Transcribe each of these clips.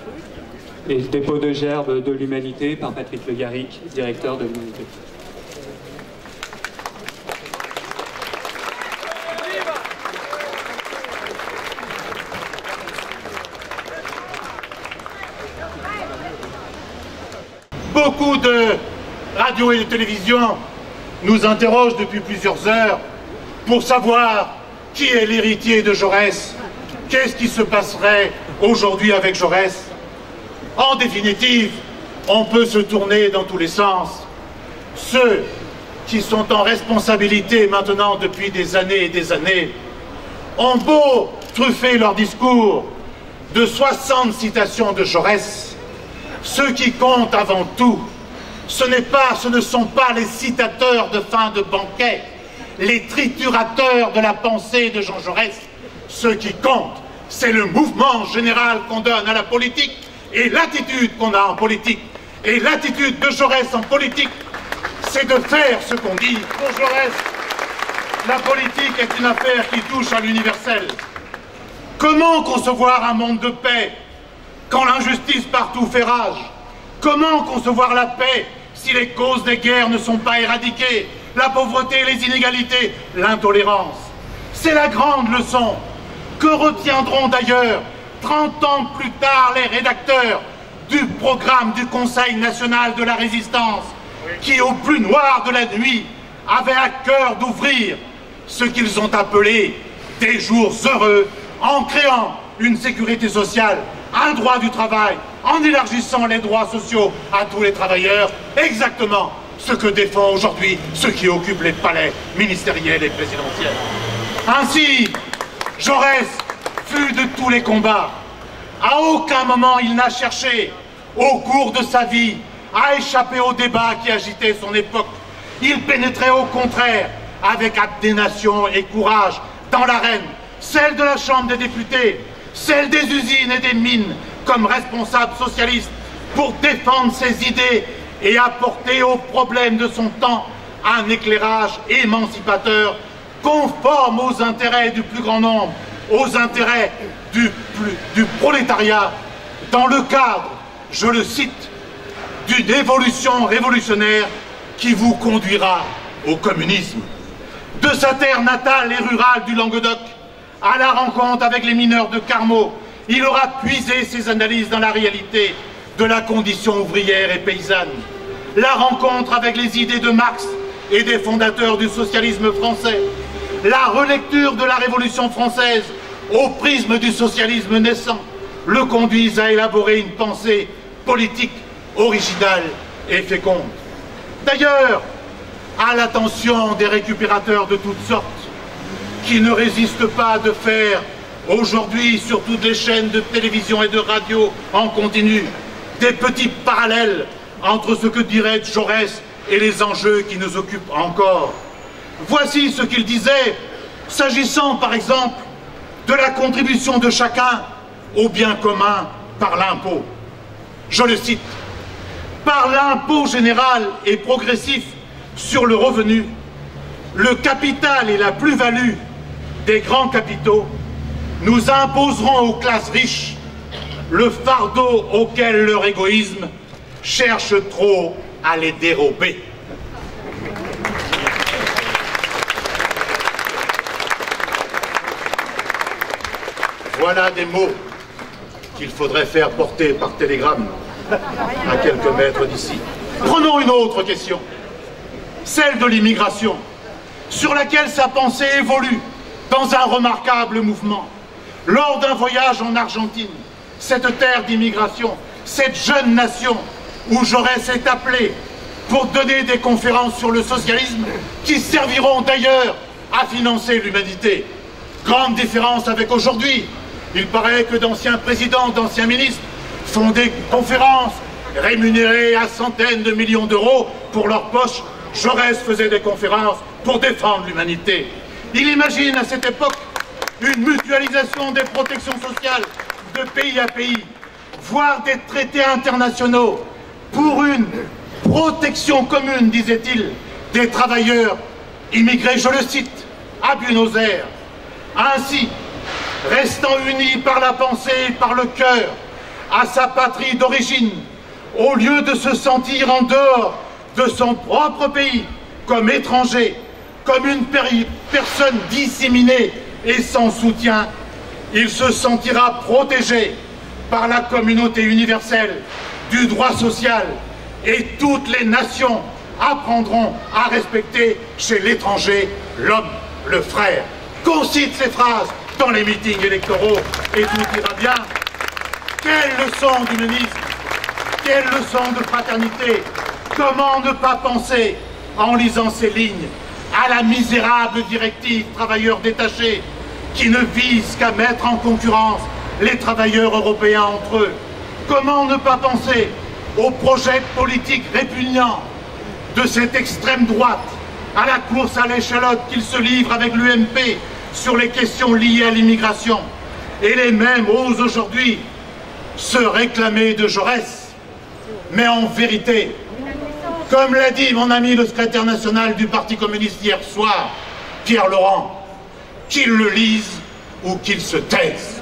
Et le dépôt de gerbes de l'humanité par Patrick Le Garric, directeur de l'humanité. Beaucoup de radios et de télévisions nous interrogent depuis plusieurs heures pour savoir qui est l'héritier de Jaurès, qu'est-ce qui se passerait aujourd'hui avec Jaurès. En définitive, on peut se tourner dans tous les sens. Ceux qui sont en responsabilité maintenant depuis des années et des années ont beau truffer leur discours de 60 citations de Jaurès, ce qui compte avant tout, ce ne sont pas les citateurs de fin de banquet, les triturateurs de la pensée de Jean Jaurès. Ce qui compte, c'est le mouvement général qu'on donne à la politique et l'attitude qu'on a en politique. Et l'attitude de Jaurès en politique, c'est de faire ce qu'on dit. Pour Jaurès, la politique est une affaire qui touche à l'universel. Comment concevoir un monde de paix quand l'injustice partout fait rage? Comment concevoir la paix si les causes des guerres ne sont pas éradiquées? La pauvreté, les inégalités, l'intolérance. C'est la grande leçon que retiendront d'ailleurs 30 ans plus tard les rédacteurs du programme du Conseil national de la résistance, qui au plus noir de la nuit avaient à cœur d'ouvrir ce qu'ils ont appelé des jours heureux en créant une sécurité sociale, un droit du travail, en élargissant les droits sociaux à tous les travailleurs, exactement ce que défendent aujourd'hui ceux qui occupent les palais ministériels et présidentiels. Ainsi, Jaurès fut de tous les combats. À aucun moment il n'a cherché, au cours de sa vie, à échapper aux débats qui agitaient son époque. Il pénétrait au contraire, avec abnégation et courage, dans l'arène, celle de la Chambre des députés, celle des usines et des mines, comme responsable socialiste, pour défendre ses idées et apporter aux problèmes de son temps un éclairage émancipateur, conforme aux intérêts du plus grand nombre, aux intérêts du prolétariat, dans le cadre, je le cite, d'une évolution révolutionnaire qui vous conduira au communisme. De sa terre natale et rurale du Languedoc, à la rencontre avec les mineurs de Carmaux, il aura puisé ses analyses dans la réalité de la condition ouvrière et paysanne. La rencontre avec les idées de Marx et des fondateurs du socialisme français. La relecture de la Révolution française au prisme du socialisme naissant le conduisent à élaborer une pensée politique originale et féconde. D'ailleurs, à l'attention des récupérateurs de toutes sortes, qui ne résistent pas de faire aujourd'hui sur toutes les chaînes de télévision et de radio en continu des petits parallèles entre ce que dirait Jaurès et les enjeux qui nous occupent encore. Voici ce qu'il disait, s'agissant par exemple de la contribution de chacun au bien commun par l'impôt. Je le cite, « Par l'impôt général et progressif sur le revenu, le capital et la plus-value des grands capitaux, nous imposerons aux classes riches le fardeau auquel leur égoïsme cherche trop à les dérober. » Voilà des mots qu'il faudrait faire porter par télégramme à quelques mètres d'ici. Prenons une autre question, celle de l'immigration, sur laquelle sa pensée évolue dans un remarquable mouvement. Lors d'un voyage en Argentine, cette terre d'immigration, cette jeune nation où Jaurès est appelé pour donner des conférences sur le socialisme qui serviront d'ailleurs à financer l'humanité. Grande différence avec aujourd'hui. Il paraît que d'anciens présidents, d'anciens ministres font des conférences rémunérées à centaines de millions d'euros pour leur poche. Jaurès faisait des conférences pour défendre l'humanité. Il imagine à cette époque une mutualisation des protections sociales de pays à pays, voire des traités internationaux pour une protection commune, disait-il, des travailleurs immigrés, je le cite, à Buenos Aires. Ainsi, restant unis par la pensée et par le cœur, à sa patrie d'origine, au lieu de se sentir en dehors de son propre pays, comme étranger, comme une personne disséminée et sans soutien, il se sentira protégé par la communauté universelle du droit social et toutes les nations apprendront à respecter chez l'étranger l'homme, le frère. Qu'on cite ces phrases dans les meetings électoraux et tout ira bien. Quelle leçon d'humanisme, quelle leçon de fraternité. Comment ne pas penser, en lisant ces lignes, à la misérable directive travailleurs détachés qui ne vise qu'à mettre en concurrence les travailleurs européens entre eux. Comment ne pas penser au projet politique répugnant de cette extrême droite, à la course à l'échalote qu'il se livre avec l'UMP sur les questions liées à l'immigration. Et les mêmes osent aujourd'hui se réclamer de Jaurès. Mais en vérité, comme l'a dit mon ami le secrétaire national du Parti communiste hier soir, Pierre Laurent, qu'il le lise ou qu'il se taise.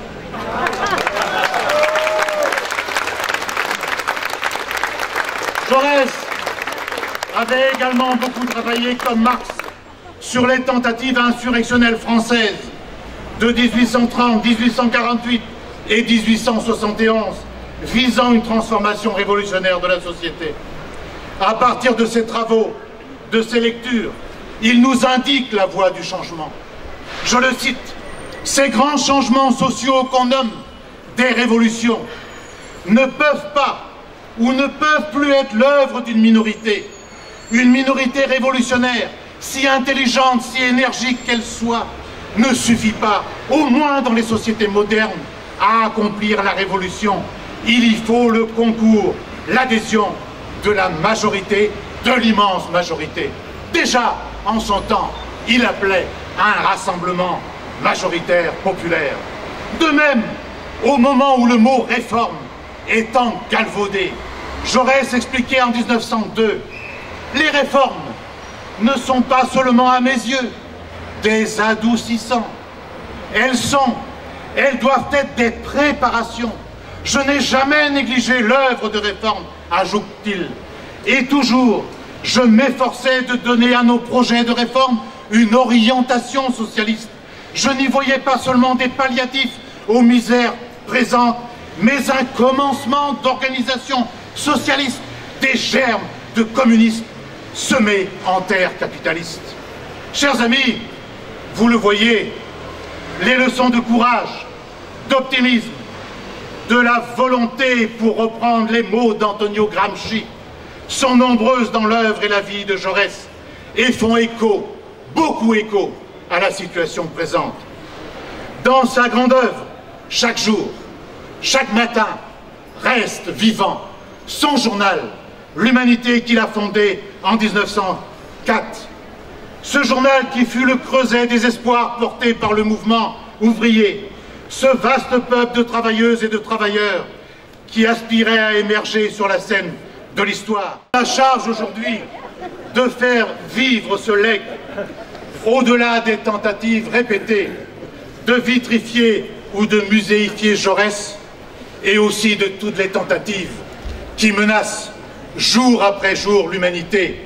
Jaurès avait également beaucoup travaillé, comme Marx, sur les tentatives insurrectionnelles françaises de 1830, 1848 et 1871, visant une transformation révolutionnaire de la société. À partir de ses travaux, de ses lectures, il nous indique la voie du changement. Je le cite, « Ces grands changements sociaux qu'on nomme des révolutions ne peuvent pas ou ne peuvent plus être l'œuvre d'une minorité. Une minorité révolutionnaire, si intelligente, si énergique qu'elle soit, ne suffit pas, au moins dans les sociétés modernes, à accomplir la révolution. Il y faut le concours, l'adhésion de la majorité, de l'immense majorité. » Déjà, en son temps, il appelait à un rassemblement majoritaire populaire. De même, au moment où le mot « réforme » étant galvaudé, Jaurès expliquait en 1902 « Les réformes ne sont pas seulement à mes yeux des adoucissants. Elles doivent être des préparations. Je n'ai jamais négligé l'œuvre de réforme, ajoute-t-il. Et toujours, je m'efforçais de donner à nos projets de réforme une orientation socialiste. Je n'y voyais pas seulement des palliatifs aux misères présentes, mais un commencement d'organisation socialiste, des germes de communisme semés en terre capitaliste. Chers amis, vous le voyez, les leçons de courage, d'optimisme, de la volonté, pour reprendre les mots d'Antonio Gramsci, sont nombreuses dans l'œuvre et la vie de Jaurès et font écho, beaucoup écho, à la situation présente. Dans sa grande œuvre, chaque jour, chaque matin, reste vivant son journal, l'Humanité qu'il a fondé en 1904. Ce journal qui fut le creuset des espoirs portés par le mouvement ouvrier, ce vaste peuple de travailleuses et de travailleurs qui aspirait à émerger sur la scène de l'histoire. La charge aujourd'hui de faire vivre ce legs au-delà des tentatives répétées de vitrifier ou de muséifier Jaurès, et aussi de toutes les tentatives qui menacent jour après jour l'humanité.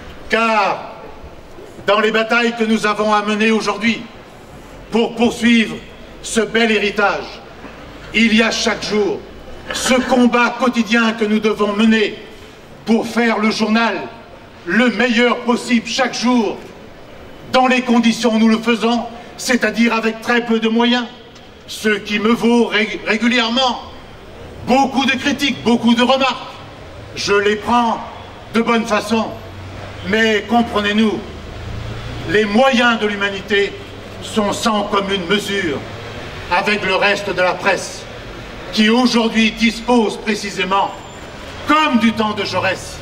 Car dans les batailles que nous avons à mener aujourd'hui pour poursuivre ce bel héritage, il y a chaque jour ce combat quotidien que nous devons mener pour faire le journal le meilleur possible chaque jour, dans les conditions où nous le faisons, c'est-à-dire avec très peu de moyens, ce qui me vaut régulièrement beaucoup de critiques, beaucoup de remarques. Je les prends de bonne façon, mais comprenez-nous, les moyens de l'humanité sont sans commune mesure avec le reste de la presse, qui aujourd'hui dispose précisément, comme du temps de Jaurès,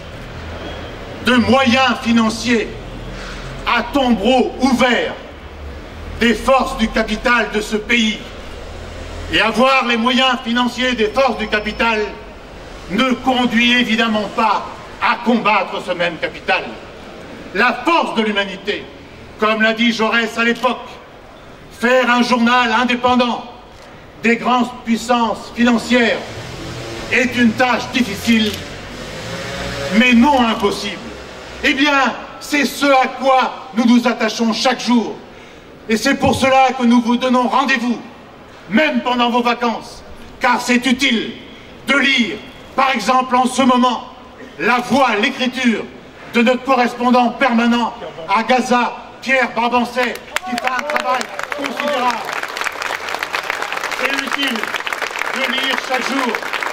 de moyens financiers à tombereaux ouverts des forces du capital de ce pays. Et avoir les moyens financiers des forces du capital ne conduit évidemment pas à combattre ce même capital. La force de l'humanité, comme l'a dit Jaurès à l'époque, faire un journal indépendant des grandes puissances financières est une tâche difficile, mais non impossible. Eh bien, c'est ce à quoi nous nous attachons chaque jour. Et c'est pour cela que nous vous donnons rendez-vous, même pendant vos vacances, car c'est utile de lire, par exemple en ce moment, la voix, l'écriture de notre correspondant permanent à Gaza, Pierre Barbancet, qui fait un travail considérable. C'est utile de lire chaque jour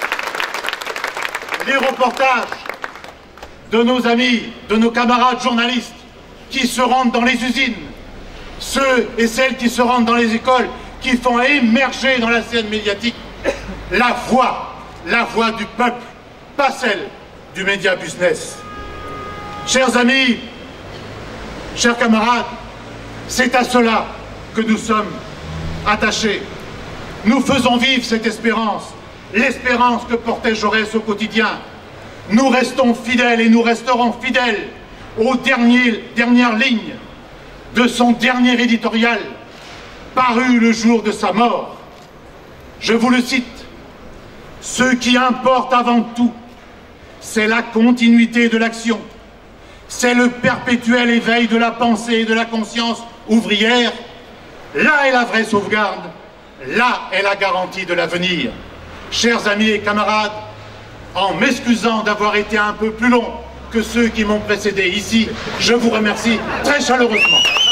les reportages de nos amis, de nos camarades journalistes qui se rendent dans les usines, ceux et celles qui se rendent dans les écoles, qui font émerger dans la scène médiatique la voix du peuple, pas celle du média business. Chers amis, chers camarades, c'est à cela que nous sommes attachés. Nous faisons vivre cette espérance, l'espérance que portait Jaurès au quotidien. Nous restons fidèles et nous resterons fidèles aux dernières lignes de son dernier éditorial, paru le jour de sa mort. Je vous le cite: « Ce qui importe avant tout, c'est la continuité de l'action, c'est le perpétuel éveil de la pensée et de la conscience ouvrière. Là est la vraie sauvegarde, là est la garantie de l'avenir. » Chers amis et camarades, en m'excusant d'avoir été un peu plus long que ceux qui m'ont précédé ici, je vous remercie très chaleureusement.